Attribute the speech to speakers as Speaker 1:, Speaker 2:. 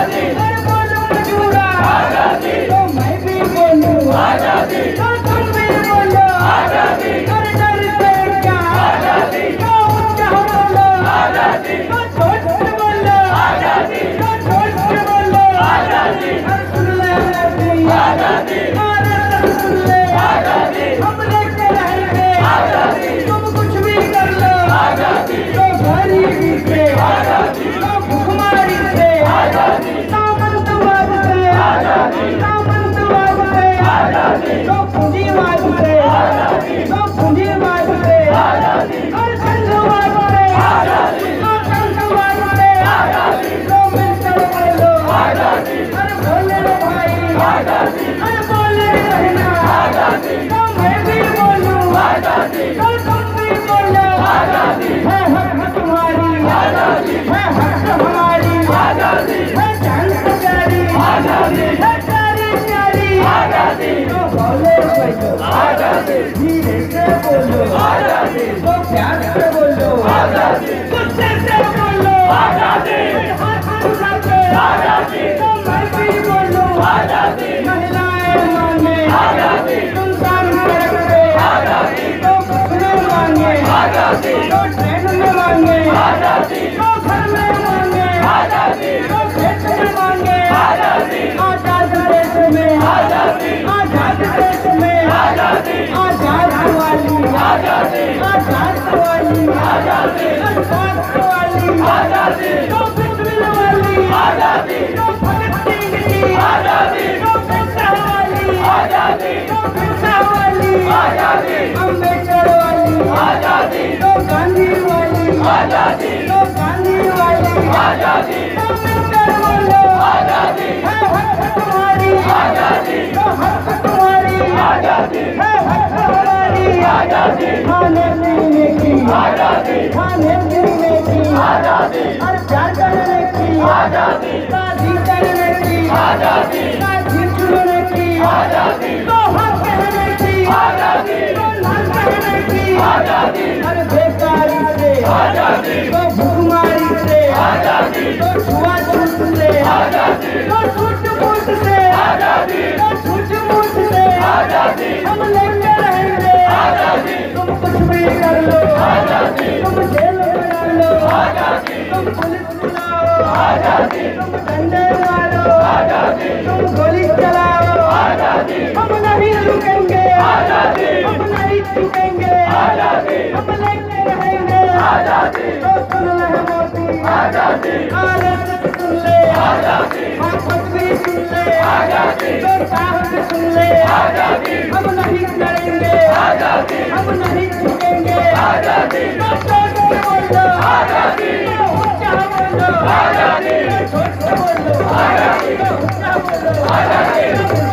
Speaker 1: अरे बोलो मजूरा तो मैं भी बोलूं तो तुम भी बोलो अरे डर से क्या तो ऊंचा बोलो तो छोड़ के बोलो तो छोड़ के बोलो अरे सुन ले अरे सुन ले हम लेके रहेंगे तुम कुछ भी कर लो तो गरीबी से तो भुखमरी से सामंतवाद से तो पूंजीवाद से तो पूंजीवाद से और संघवाद से तो संघवाद से तो मिलकर बोलो अरे बोले रे भाई अरे बोले रहना तो मैं भी बोलूं तो तुम भी बोलो है हक तुम्हारी है हक हमारी है जान से प्यारी है प्यारी प्यारी तो बोले भाई धीरे से बोलो तो प्यार से बोलो गुस्से से बोलो हाथ उठा के तो मैं भी बोलूं महिलाएं मांगे तुम सामने रखे तो घुटने मांगे तो ट्रेन में मांगे तो घर में मांगे तो खेत में मांगे आजाद देश में आजाद देश में आजाद वाली तो बिस्मिल वाली तो भगत सिंह की तो बिरसा वाली तो बिरसा वाली अम्बेडकर वाली तो गांधी वाली तो गांधी वाली तो मिलकर बोलो है हक तुम्हारी तो हक तुम्हारी है हक हमारी खाने पीने की खाने पीने की और प्यार करने की शादी करने की शादी चुनने की तो हक कहने की तो नाम कहने की अरे बेकारी से तो भुखमारी से तो छुआछूत से तो झूठ-मूठ से तो झूठ-मूठ से हम लेके रहेंगे तुम कुछ भी कर लो तुम जेल बना लो तुम पुलिस बुलाओ तुम डंडे मारो तुम गोली चलाओ हम नहीं रुकेंगे हम नहीं झुकेंगे हम लेके रहेंगे तो सुन ले मोदी आरएसएस सुन ले भाजपा भी सुन ले तो साहब सुन ले हम नहीं डरेंगे हम नहीं झुकेंगे तो छोड़ के बोलो तो ऊंचा बोलो तो छोड़ के बोलो तो ऊंचा बोलो